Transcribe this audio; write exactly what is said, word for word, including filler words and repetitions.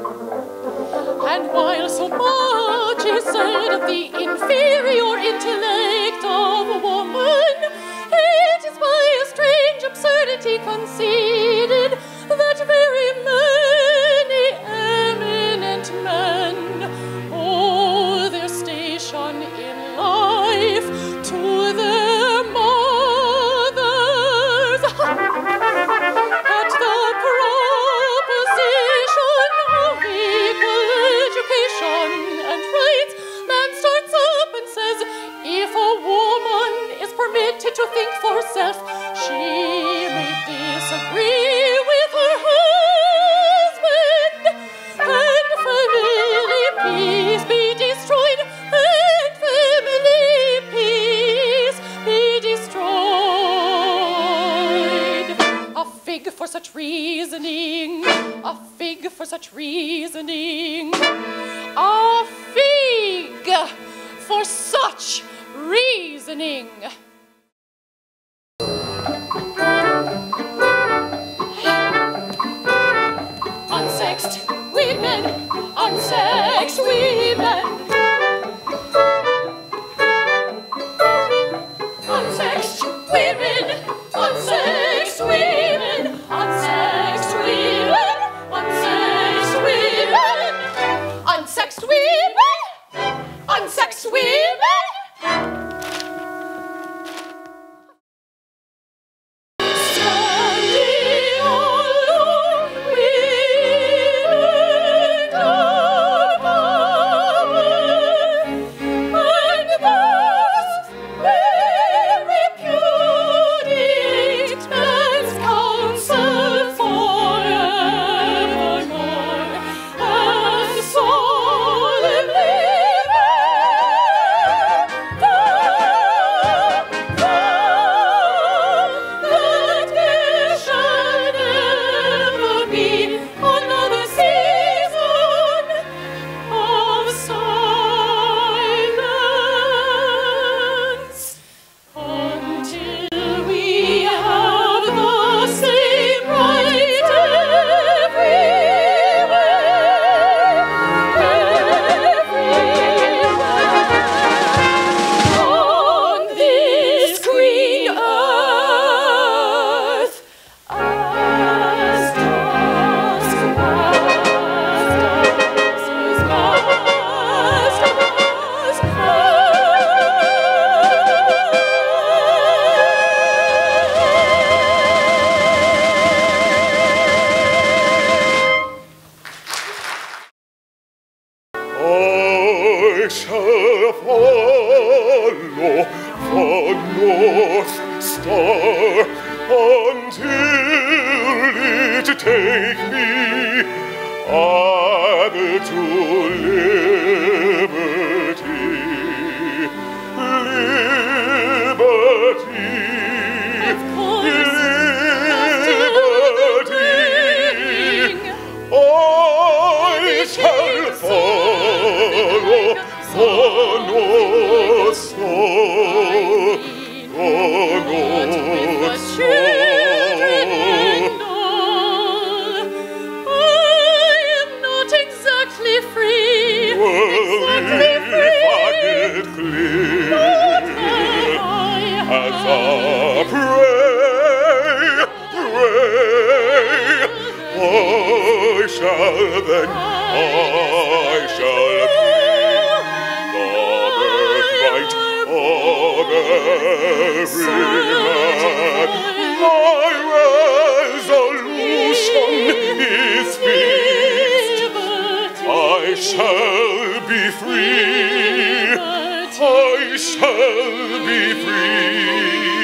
And while so much is said of the inferior intellect of a woman, it is by a strange absurdity conceded that very many eminent men owe their station in life to their mothers. At the proposition of equal education and rights, man starts up and says, if a woman is permitted to think for herself, she may disagree with her husband, and family peace be destroyed, and family peace be destroyed. A fig for such reasoning, a fig for such reasoning, a fig for such reasoning. Unsexed women, unsexed women, unsexed women, unsexed women, unsexed women, unsexed women, unsexed women, unsexed women. Standing alone with power, and thus they repudiate man's counsel forevermore, and solemnly I shall be free.